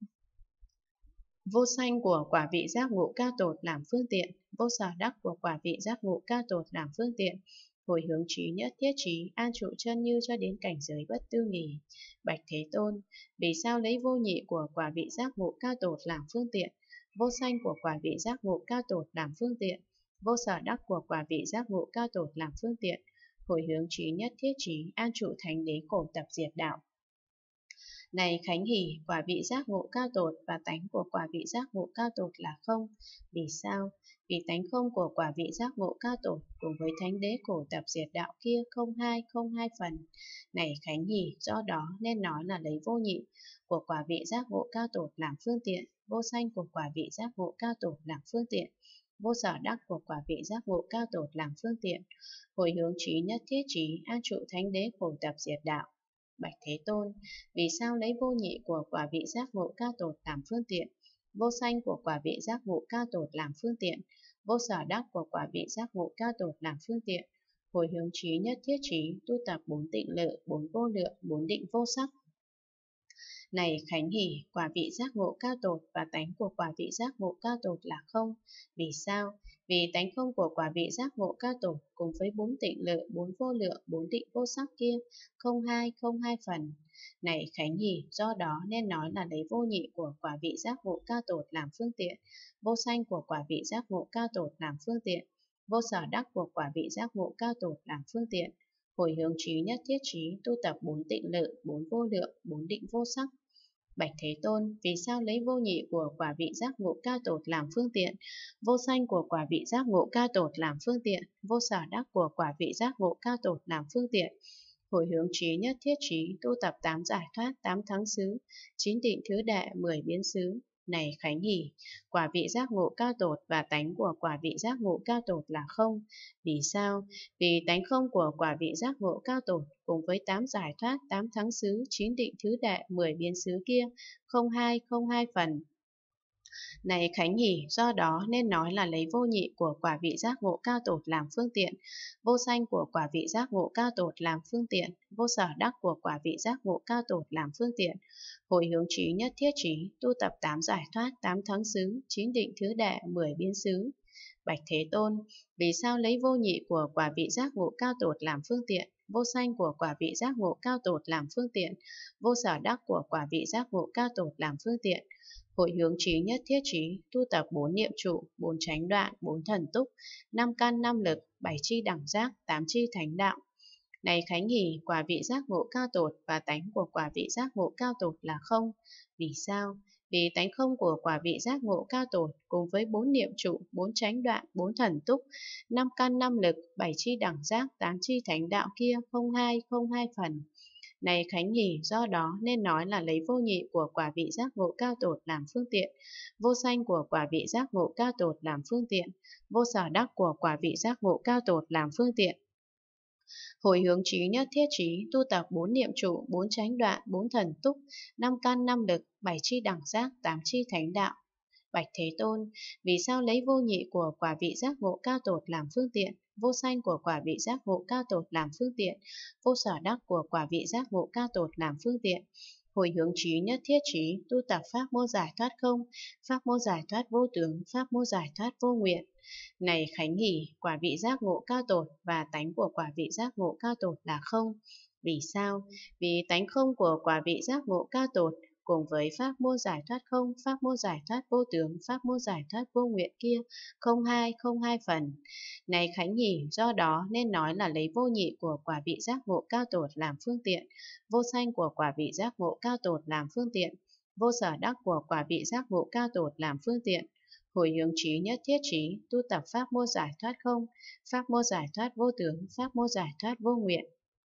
vô sanh của quả vị giác ngộ ca tột làm phương tiện, vô sở đắc của quả vị giác ngộ ca tột làm phương tiện, hồi hướng trí nhất thiết trí, an trụ chân như cho đến cảnh giới bất tư nghì. Bạch Thế Tôn, vì sao lấy vô nhị của quả vị giác ngộ ca tột làm phương tiện, vô sanh của quả vị giác ngộ ca tột làm phương tiện, vô sở đắc của quả vị giác ngộ ca tột làm phương tiện, hồi hướng trí nhất thiết trí, an trụ thánh đế khổ tập diệt đạo. Này Khánh Hỷ, quả vị giác ngộ ca tột và tánh của quả vị giác ngộ ca tột là không. Vì sao? Vì tánh không của quả vị giác ngộ ca tột cùng với thánh đế cổ tập diệt đạo kia không hai phần. Này Khánh Hỷ, do đó nên nói là lấy vô nhị của quả vị giác ngộ ca tột làm phương tiện, vô sanh của quả vị giác ngộ ca tột làm phương tiện, vô sở đắc của quả vị giác ngộ ca tột làm phương tiện, hồi hướng trí nhất thiết trí, an trụ thánh đế khổ tập diệt đạo. Bạch Thế Tôn, vì sao lấy vô nhị của quả vị giác ngộ ca tột làm phương tiện, vô sanh của quả vị giác ngộ ca tột làm phương tiện, vô sở đắc của quả vị giác ngộ ca tột làm phương tiện, hồi hướng trí nhất thiết trí, tu tập bốn tịnh lự, bốn vô lượng, bốn định vô sắc. Này Khánh Hỷ, quả vị giác ngộ ca tột và tánh của quả vị giác ngộ ca tột là không. Vì sao? Vì tánh không của quả vị giác ngộ ca tột cùng với bốn tịnh lự, bốn vô lượng, bốn định vô sắc kia, không hai phần. Này Khánh Hỷ, do đó nên nói là lấy vô nhị của quả vị giác ngộ ca tột làm phương tiện, vô sanh của quả vị giác ngộ ca tột làm phương tiện, vô sở đắc của quả vị giác ngộ ca tột làm phương tiện, hồi hướng trí nhất thiết trí, tu tập bốn tịnh lự, bốn vô lượng, bốn định vô sắc. Bạch Thế Tôn, vì sao lấy vô nhị của quả vị giác ngộ ca tột làm phương tiện, vô sanh của quả vị giác ngộ ca tột làm phương tiện, vô sở đắc của quả vị giác ngộ ca tột làm phương tiện, hồi hướng trí nhất thiết trí, tu tập 8 giải thoát, 8 thắng xứ, 9 tịnh thứ đệ, 10 biến xứ. Này Khánh Hỷ, quả vị giác ngộ ca tột và tánh của quả vị giác ngộ ca tột là không. Vì sao? Vì tánh không của quả vị giác ngộ ca tột cùng với 8 giải thoát, 8 thắng xứ, 9 định thứ đệ, 10 biến xứ kia, không hai phần. Này Khánh Hỷ, do đó nên nói là lấy vô nhị của quả vị giác ngộ ca tột làm phương tiện, vô sanh của quả vị giác ngộ ca tột làm phương tiện, vô sở đắc của quả vị giác ngộ ca tột làm phương tiện, hồi hướng trí nhất thiết trí, tu tập 8 giải thoát, 8 thắng xứ, 9 định thứ đệ, 10 biến xứ. Bạch Thế Tôn, vì sao lấy vô nhị của quả vị giác ngộ cao tột làm phương tiện, vô sanh của quả vị giác ngộ cao tột làm phương tiện, vô sở đắc của quả vị giác ngộ cao tột làm phương tiện, hội hướng trí nhất thiết trí, tu tập 4 niệm trụ, 4 chánh đoạn, 4 thần túc, 5 căn 5 lực, 7 chi đẳng giác, 8 chi thánh đạo. Này Khánh Hỷ, quả vị giác ngộ cao tột và tánh của quả vị giác ngộ cao tột là không. Vì sao? vì tánh không của quả vị giác ngộ cao tột cùng với 4 niệm trụ, 4 chánh đoạn, 4 thần túc, 5 căn 5 lực, 7 chi đẳng giác, 8 chi thánh đạo kia không hai phần. Này Khánh Hỷ, do đó nên nói là lấy vô nhị của quả vị giác ngộ cao tột làm phương tiện, vô sanh của quả vị giác ngộ cao tột làm phương tiện, vô sở đắc của quả vị giác ngộ cao tột làm phương tiện. Hồi hướng trí nhất thiết trí, tu tập 4 niệm trụ, 4 chánh đoạn, 4 thần túc, 5 căn 5 lực, 7 chi đẳng giác, 8 chi thánh đạo. Bạch Thế Tôn, vì sao lấy vô nhị của quả vị giác ngộ cao tột làm phương tiện, vô sanh của quả vị giác ngộ cao tột làm phương tiện, vô sở đắc của quả vị giác ngộ cao tột làm phương tiện? Hồi hướng trí nhất thiết trí, tu tập pháp môn giải thoát không, pháp môn giải thoát vô tướng, pháp môn giải thoát vô nguyện. Này Khánh Hỷ, quả vị giác ngộ cao tột và tánh của quả vị giác ngộ cao tột là không. Vì sao? Vì tánh không của quả vị giác ngộ cao tột cùng với pháp môn giải thoát không, pháp môn giải thoát vô tướng, pháp môn giải thoát vô nguyện kia không hai phần. Này Khánh Hỷ, do đó nên nói là lấy vô nhị của quả vị giác ngộ cao tột làm phương tiện, vô sanh của quả vị giác ngộ cao tột làm phương tiện, vô sở đắc của quả vị giác ngộ cao tột làm phương tiện. Hồi hướng trí nhất thiết trí, tu tập pháp môn giải thoát không, pháp môn giải thoát vô tướng, pháp môn giải thoát vô nguyện.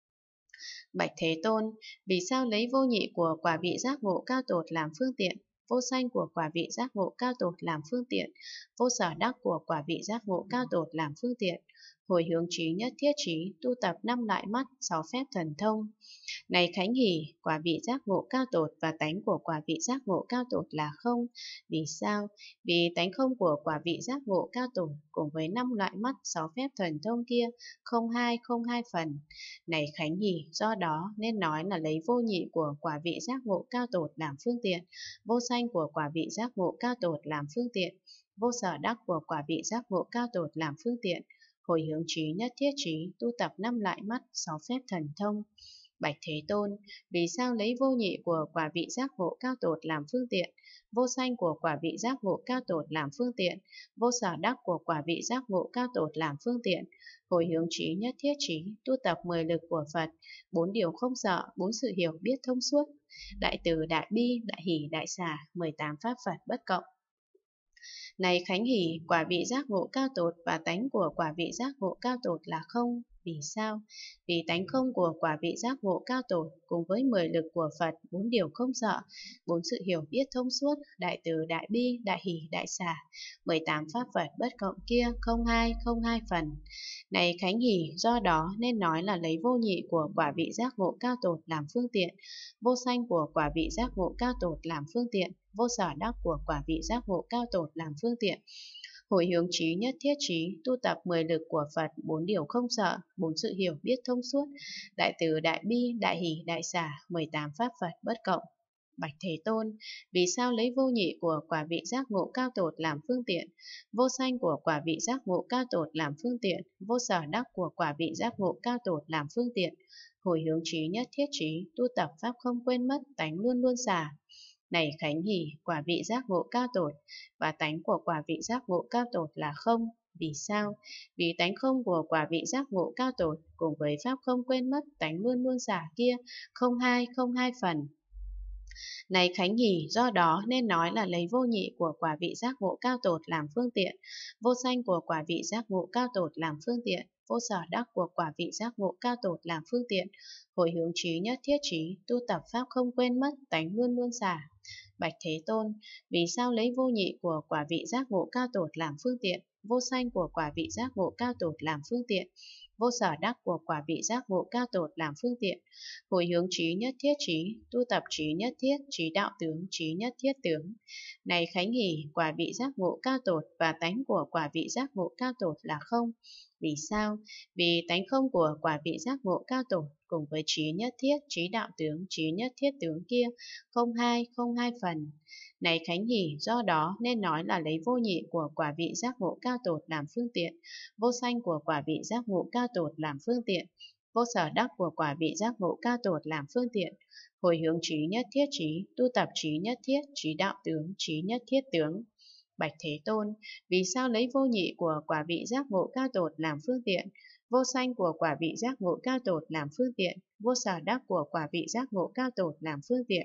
Bạch Thế Tôn, vì sao lấy vô nhị của quả vị giác ngộ cao tột làm phương tiện, vô sanh của quả vị giác ngộ cao tột làm phương tiện, vô sở đắc của quả vị giác ngộ cao tột làm phương tiện? Hồi hướng trí nhất thiết trí, tu tập 5 loại mắt, 6 phép thần thông. Này Khánh Hỷ, quả vị giác ngộ cao tột và tánh của quả vị giác ngộ cao tột là không. Vì sao? Vì tánh không của quả vị giác ngộ cao tột cùng với 5 loại mắt, 6 phép thần thông kia không hai phần. Này Khánh Hỷ, do đó nên nói là lấy vô nhị của quả vị giác ngộ cao tột làm phương tiện, vô sanh của quả vị giác ngộ cao tột làm phương tiện, vô sở đắc của quả vị giác ngộ cao tột làm phương tiện. Hồi hướng trí nhất thiết trí, tu tập 5 loại mắt, 6 phép thần thông. Bạch Thế Tôn, vì sao lấy vô nhị của quả vị giác ngộ cao tột làm phương tiện, vô sanh của quả vị giác ngộ cao tột làm phương tiện, vô sở đắc của quả vị giác ngộ cao tột làm phương tiện? Hồi hướng trí nhất thiết trí, tu tập 10 lực của Phật, 4 điều không sợ, 4 sự hiểu biết thông suốt, đại từ, đại bi, đại hỷ, đại xả, 18 pháp Phật bất cộng. Này Khánh Hỷ, quả vị giác ngộ cao tột và tánh của quả vị giác ngộ cao tột là không. Vì sao? Vì tánh không của quả vị giác ngộ cao tột cùng với 10 lực của Phật, 4 điều không sợ, 4 sự hiểu biết thông suốt, đại từ, đại bi, đại hỷ, đại xả, 18 pháp Phật bất cộng kia không hai phần. Này Khánh Hỷ, do đó nên nói là lấy vô nhị của quả vị giác ngộ cao tột làm phương tiện, vô sanh của quả vị giác ngộ cao tột làm phương tiện, vô sở đắc của quả vị giác ngộ cao tột làm phương tiện. Hồi hướng trí nhất thiết trí, tu tập 10 lực của Phật, 4 điều không sợ, 4 sự hiểu biết thông suốt, đại từ, đại bi, đại hỷ, đại xả, 18 pháp Phật bất cộng. Bạch Thế Tôn, vì sao lấy vô nhị của quả vị giác ngộ cao tột làm phương tiện, vô sanh của quả vị giác ngộ cao tột làm phương tiện, vô sở đắc của quả vị giác ngộ cao tột làm phương tiện? Hồi hướng trí nhất thiết trí, tu tập pháp không quên mất, tánh luôn luôn xả. Này Khánh Hỷ, quả vị giác ngộ cao tột và tánh của quả vị giác ngộ cao tột là không. Vì sao? Vì tánh không của quả vị giác ngộ cao tột cùng với pháp không quên mất, tánh luôn luôn xả kia không hai phần. Này Khánh Hỷ, do đó nên nói là lấy vô nhị của quả vị giác ngộ cao tột làm phương tiện, vô sanh của quả vị giác ngộ cao tột làm phương tiện, vô sở đắc của quả vị giác ngộ cao tột làm phương tiện. Hồi hướng trí nhất thiết trí, tu tập pháp không quên mất, tánh luôn luôn xả. Bạch Thế Tôn, vì sao lấy vô nhị của quả vị giác ngộ cao tột làm phương tiện, vô sanh của quả vị giác ngộ cao tột làm phương tiện, vô sở đắc của quả vị giác ngộ cao tột làm phương tiện? Hồi hướng trí nhất thiết trí, tu tập trí nhất thiết, trí đạo tướng, trí nhất thiết tướng. Này Khánh Hỷ, quả vị giác ngộ cao tột và tánh của quả vị giác ngộ cao tột là không. Vì sao? Vì tánh không của quả vị giác ngộ cao tột cùng với trí nhất thiết, trí đạo tướng, trí nhất thiết tướng kia không hai phần. Này Khánh Hỷ, do đó nên nói là lấy vô nhị của quả vị giác ngộ cao tột làm phương tiện, vô sanh của quả vị giác ngộ cao tột làm phương tiện, vô sở đắc của quả vị giác ngộ cao tột làm phương tiện. Hồi hướng trí nhất thiết trí, tu tập trí nhất thiết, trí đạo tướng, trí nhất thiết tướng. Bạch Thế Tôn, vì sao lấy vô nhị của quả vị giác ngộ cao tột làm phương tiện, vô sanh của quả vị giác ngộ cao tột làm phương tiện, vô sở đắc của quả vị giác ngộ cao tột làm phương tiện?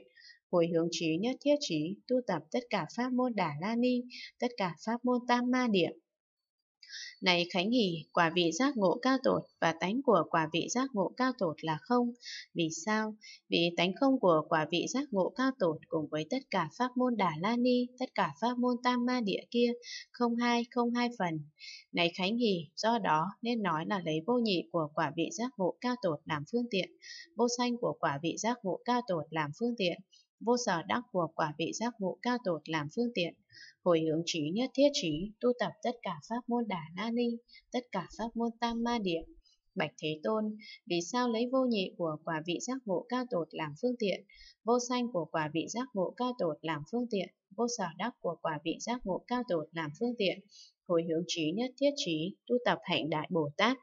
hồi hướng trí nhất thiết trí, tu tập tất cả pháp môn Đà La Ni, tất cả pháp môn Tam Ma Địa. Này Khánh Hỷ, quả vị giác ngộ cao tột và tánh của quả vị giác ngộ cao tột là không. Vì sao? Vì tánh không của quả vị giác ngộ cao tột cùng với tất cả pháp môn Đà La Ni, tất cả pháp môn Tam Ma Địa kia, không hai phần. Này Khánh Hỷ, do đó nên nói là lấy vô nhị của quả vị giác ngộ cao tột làm phương tiện, vô sanh của quả vị giác ngộ cao tột làm phương tiện, vô sở đắc của quả vị giác ngộ cao tột làm phương tiện, hồi hướng trí nhất thiết trí, tu tập tất cả pháp môn Đà La Ni, tất cả pháp môn Tam Ma Địa. Bạch Thế Tôn, vì sao lấy vô nhị của quả vị giác ngộ cao tột làm phương tiện, vô sanh của quả vị giác ngộ cao tột làm phương tiện, vô sở đắc của quả vị giác ngộ cao tột làm phương tiện, hồi hướng trí nhất thiết trí, tu tập hạnh đại Bồ Tát.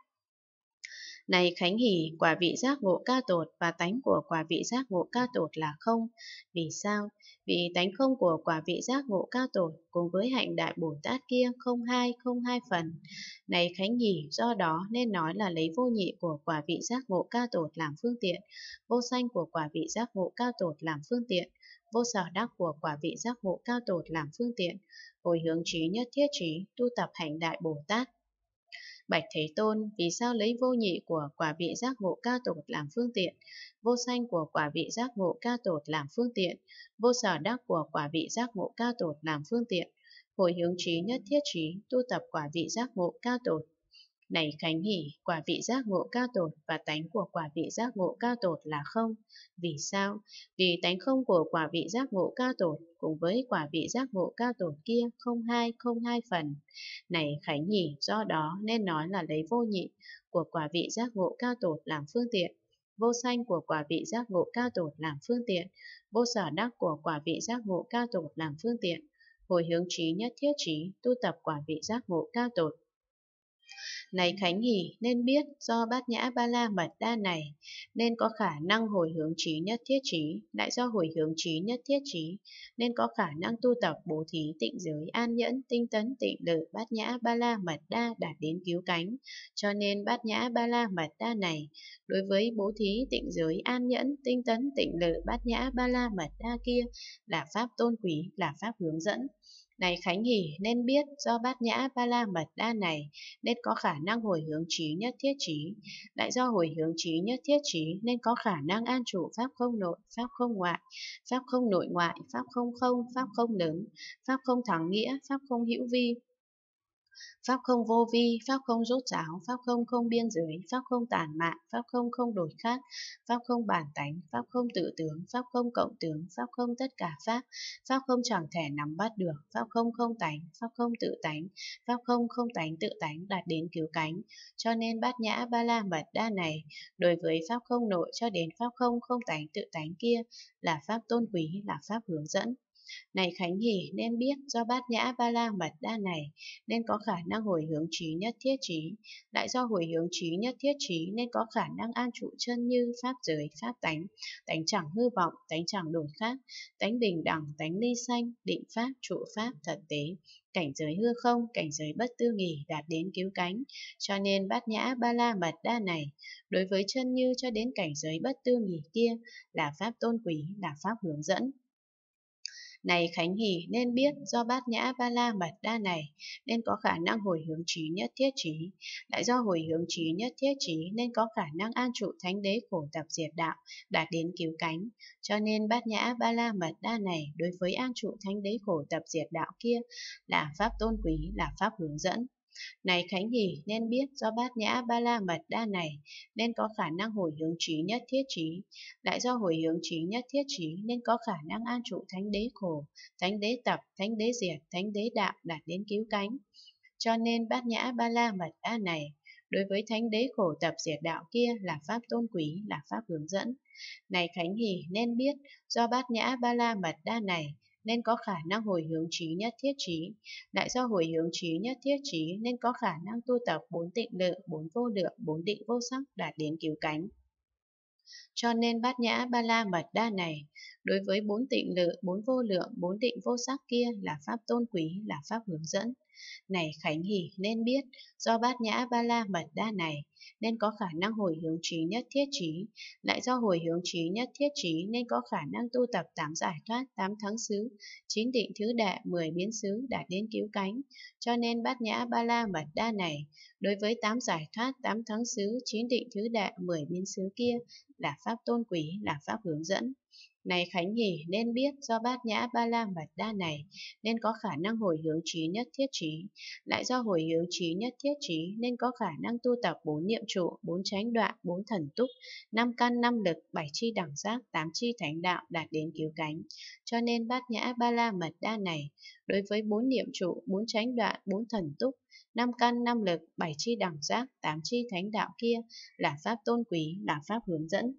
Này Khánh Hỷ, quả vị giác ngộ cao tột và tánh của quả vị giác ngộ cao tột là không. Vì sao? Vì tánh không của quả vị giác ngộ cao tột cùng với hạnh đại Bồ Tát kia không hai phần. Này Khánh Hỷ, do đó nên nói là lấy vô nhị của quả vị giác ngộ cao tột làm phương tiện, vô sanh của quả vị giác ngộ cao tột làm phương tiện, vô sở đắc của quả vị giác ngộ cao tột làm phương tiện, hồi hướng trí nhất thiết trí, tu tập hạnh đại Bồ Tát. Bạch Thế Tôn, vì sao lấy vô nhị của quả vị giác ngộ cao tột làm phương tiện, vô sanh của quả vị giác ngộ cao tột làm phương tiện, vô sở đắc của quả vị giác ngộ cao tột làm phương tiện, hồi hướng trí nhất thiết trí, tu tập quả vị giác ngộ cao tột. Này Khánh Hỷ, quả vị giác ngộ cao tột và tánh của quả vị giác ngộ cao tột là không. Vì sao? Vì tánh không của quả vị giác ngộ cao tột cùng với quả vị giác ngộ cao tột kia không hai phần. Này Khánh Hỷ, do đó nên nói là lấy vô nhị của quả vị giác ngộ cao tột làm phương tiện, vô sanh của quả vị giác ngộ cao tột làm phương tiện, vô sở đắc của quả vị giác ngộ cao tột làm phương tiện, hồi hướng trí nhất thiết trí, tu tập quả vị giác ngộ cao tột. Này Khánh Hỷ, nên biết do bát nhã ba la mật đa này nên có khả năng hồi hướng trí nhất thiết trí, lại do hồi hướng trí nhất thiết trí nên có khả năng tu tập bố thí tịnh giới an nhẫn tinh tấn tịnh lự bát nhã ba la mật đa đạt đến cứu cánh. Cho nên bát nhã ba la mật đa này đối với bố thí tịnh giới an nhẫn tinh tấn tịnh lự bát nhã ba la mật đa kia là pháp tôn quý, là pháp hướng dẫn. Này Khánh Hỷ, nên biết do bát nhã ba la mật đa này nên có khả năng hồi hướng trí nhất thiết trí, lại do hồi hướng trí nhất thiết trí nên có khả năng an trụ pháp không nội, pháp không ngoại, pháp không nội ngoại, pháp không, pháp không lớn, pháp không thắng nghĩa, pháp không hữu vi, pháp không vô vi, pháp không rốt ráo, pháp không không biên giới, pháp không tản mạn, pháp không không đổi khác, pháp không bản tánh, pháp không tự tướng, pháp không cộng tướng, pháp không tất cả pháp không chẳng thể nắm bắt được, pháp không không tánh, pháp không tự tánh, pháp không không tánh tự tánh đạt đến cứu cánh. Cho nên bát nhã ba la mật đa này đối với pháp không nội cho đến pháp không không tánh tự tánh kia là pháp tôn quý, là pháp hướng dẫn. Này Khánh Hỷ, nên biết do bát nhã ba la mật đa này nên có khả năng hồi hướng trí nhất thiết trí, lại do hồi hướng trí nhất thiết trí nên có khả năng an trụ chân như pháp giới, pháp tánh, tánh chẳng hư vọng, tánh chẳng đổi khác, tánh bình đẳng, tánh ly sanh, định pháp, trụ pháp, thật tế, cảnh giới hư không, cảnh giới bất tư nghỉ đạt đến cứu cánh. Cho nên bát nhã ba la mật đa này đối với chân như cho đến cảnh giới bất tư nghỉ kia là pháp tôn quý, là pháp hướng dẫn. Này Khánh Hỷ, nên biết do bát nhã ba la mật đa này nên có khả năng hồi hướng trí nhất thiết trí, lại do hồi hướng trí nhất thiết trí nên có khả năng an trụ thánh đế khổ tập diệt đạo đạt đến cứu cánh. Cho nên bát nhã ba la mật đa này đối với an trụ thánh đế khổ tập diệt đạo kia là pháp tôn quý, là pháp hướng dẫn. Này Khánh Hỷ, nên biết do bát nhã ba la mật đa này nên có khả năng hồi hướng trí nhất thiết trí, lại do hồi hướng trí nhất thiết trí nên có khả năng an trụ thánh đế khổ, thánh đế tập, thánh đế diệt, thánh đế đạo đạt đến cứu cánh. Cho nên bát nhã ba la mật đa này đối với thánh đế khổ tập diệt đạo kia là pháp tôn quý, là pháp hướng dẫn. Này Khánh Hỷ, nên biết do bát nhã ba la mật đa này nên có khả năng hồi hướng trí nhất thiết trí, lại do hồi hướng trí nhất thiết trí nên có khả năng tu tập bốn tịnh lự, bốn vô lượng, bốn định vô sắc đạt đến cứu cánh. Cho nên bát nhã ba la mật đa này đối với bốn tịnh lự, bốn vô lượng, bốn định vô sắc kia là pháp tôn quý, là pháp hướng dẫn. Này Khánh Hỷ, nên biết do bát nhã ba la mật đa này nên có khả năng hồi hướng trí nhất thiết trí. Lại do hồi hướng trí nhất thiết trí nên có khả năng tu tập 8 giải thoát, 8 thắng xứ, 9 định thứ đệ, 10 biến xứ đạt đến cứu cánh. Cho nên Bát Nhã Ba La Mật Đa này, đối với 8 giải thoát, 8 thắng xứ, 9 định thứ đệ, 10 biến xứ kia là pháp tôn quý, là pháp hướng dẫn. Này Khánh Hỷ, nên biết do Bát Nhã Ba La Mật Đa này nên có khả năng hồi hướng trí nhất thiết trí. Lại do hồi hướng trí nhất thiết trí nên có khả năng tu tập 4 niệm trụ, 4 chánh đoạn, 4 thần túc, 5 căn 5 lực, 7 chi đẳng giác, 8 chi thánh đạo đạt đến cứu cánh. Cho nên Bát Nhã Ba La Mật Đa này, đối với 4 niệm trụ, 4 chánh đoạn, 4 thần túc, 5 căn 5 lực, 7 chi đẳng giác, 8 chi thánh đạo kia là pháp tôn quý, là pháp hướng dẫn.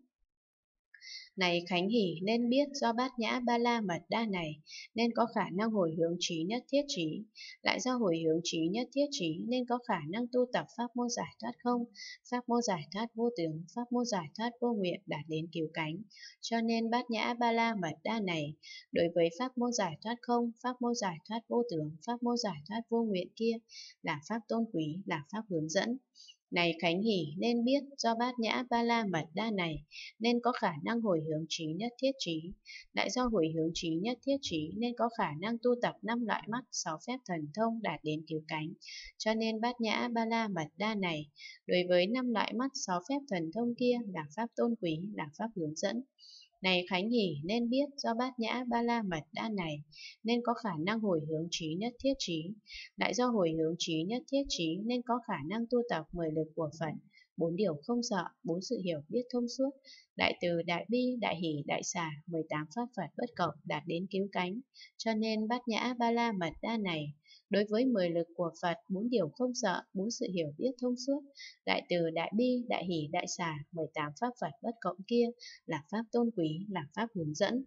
Này Khánh Hỷ, nên biết do Bát Nhã Ba La Mật Đa này nên có khả năng hồi hướng trí nhất thiết trí. Lại do hồi hướng trí nhất thiết trí nên có khả năng tu tập pháp môn giải thoát không, pháp môn giải thoát vô tướng, pháp môn giải thoát vô nguyện đạt đến cứu cánh. Cho nên Bát Nhã Ba La Mật Đa này, đối với pháp môn giải thoát không, pháp môn giải thoát vô tướng, pháp môn giải thoát vô nguyện kia là pháp tôn quý, là pháp hướng dẫn. Này Khánh Hỷ, nên biết do Bát Nhã Ba La Mật Đa này nên có khả năng hồi hướng trí nhất thiết trí. Lại do hồi hướng trí nhất thiết trí nên có khả năng tu tập 5 loại mắt, 6 phép thần thông đạt đến cứu cánh. Cho nên Bát Nhã Ba La Mật Đa này, đối với 5 loại mắt, 6 phép thần thông kia là pháp tôn quý, là pháp hướng dẫn. Này Khánh Hỷ, nên biết do Bát Nhã Ba La Mật Đa này nên có khả năng hồi hướng trí nhất thiết trí. Lại do hồi hướng trí nhất thiết trí nên có khả năng tu tập 10 lực của Phật, 4 điều không sợ, 4 sự hiểu biết thông suốt, đại từ, đại bi, đại hỷ, đại xả, 18 pháp Phật bất cộng đạt đến cứu cánh. Cho nên Bát Nhã Ba La Mật Đa này, đối với 10 lực của Phật, 4 điều không sợ, 4 sự hiểu biết thông suốt, đại từ, đại bi, đại hỷ, đại xả, 18 pháp Phật bất cộng kia là pháp tôn quý, là pháp hướng dẫn.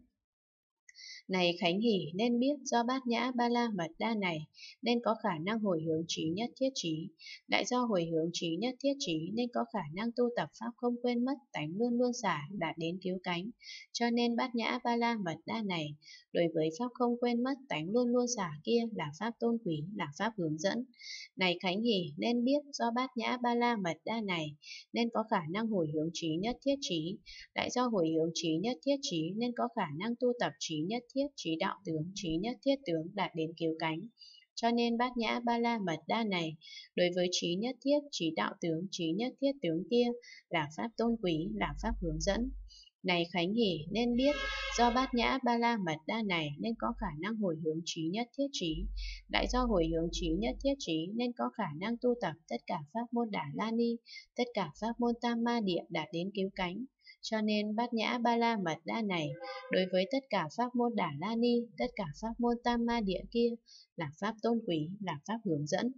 Này Khánh Hỷ, nên biết do Bát Nhã Ba La Mật Đa này nên có khả năng hồi hướng trí nhất thiết trí. Lại do hồi hướng trí nhất thiết trí nên có khả năng tu tập pháp không quên mất, tánh luôn luôn xả đạt đến cứu cánh. Cho nên Bát Nhã Ba La Mật Đa này, đối với pháp không quên mất, tánh luôn luôn xả kia là pháp tôn quý, là pháp hướng dẫn. Này Khánh Hỷ, nên biết do Bát Nhã Ba La Mật Đa này nên có khả năng hồi hướng trí nhất thiết trí. Lại do hồi hướng trí nhất thiết trí nên có khả năng tu tập trí nhất thiết, trí đạo tướng, trí nhất thiết tướng đạt đến cứu cánh. Cho nên Bát Nhã Ba La Mật Đa này, đối với trí nhất thiết, trí đạo tướng, trí nhất thiết tướng kia là pháp tôn quý, là pháp hướng dẫn. Này Khánh Hỷ, nên biết do Bát Nhã Ba La Mật Đa này nên có khả năng hồi hướng trí nhất thiết trí. Lại do hồi hướng trí nhất thiết trí nên có khả năng tu tập tất cả pháp môn Đà La Ni, tất cả pháp môn Tam Ma Địa đạt đến cứu cánh. Cho nên Bát Nhã Ba La Mật Đa này, đối với tất cả pháp môn Đà La Ni, tất cả pháp môn Tam Ma Địa kia là pháp tôn quý, là pháp hướng dẫn.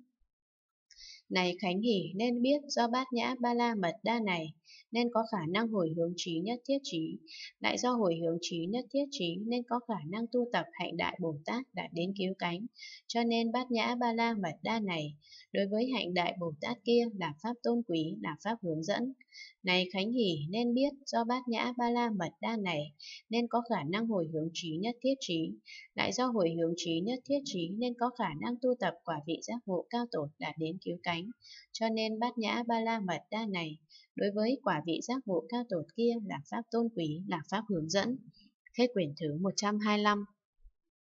Này Khánh Hỷ, nên biết do Bát Nhã Ba La Mật Đa này nên có khả năng hồi hướng trí nhất thiết trí. Lại do hồi hướng trí nhất thiết trí nên có khả năng tu tập hạnh đại Bồ Tát đạt đến cứu cánh. Cho nên Bát Nhã Ba La Mật Đa này, đối với hạnh đại Bồ Tát kia là pháp tôn quý, là pháp hướng dẫn. Này Khánh Hỷ, nên biết do Bát Nhã Ba La Mật Đa này nên có khả năng hồi hướng trí nhất thiết trí. Lại do hồi hướng trí nhất thiết trí nên có khả năng tu tập quả vị giác ngộ cao tột đạt đến cứu cánh. Cho nên Bát Nhã Ba La Mật Đa này, đối với quả vị giác ngộ cao tột kia là pháp tôn quý, là pháp hướng dẫn. Hết quyển thứ 125.